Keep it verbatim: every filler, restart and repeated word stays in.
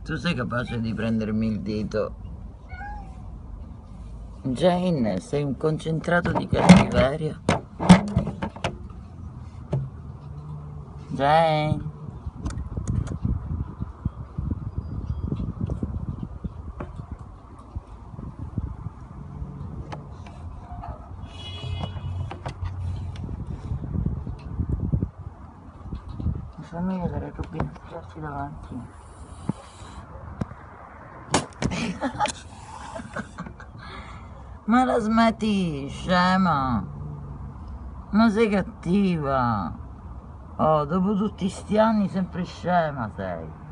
Tu sei capace di prendermi il dito? Jane, sei un concentrato di cattiveria. Jane. Fammi vedere Rubino, schiacci davanti. Ma la smetti, scema? Ma sei cattiva. Oh, dopo tutti sti anni sempre scema sei.